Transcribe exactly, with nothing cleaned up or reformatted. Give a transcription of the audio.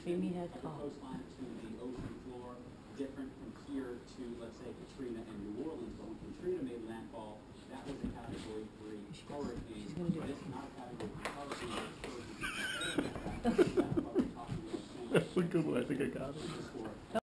We meet at from the twelve. coastline to the ocean floor, different from here to, let's say, Katrina and New Orleans. But when Katrina made landfall, that was a Category three hurricane. She's gonna do it. This is not a Category three hurricane. It's supposed to be prepared for that. That's what we're talking about. That's a good one. I think I got it. Historic.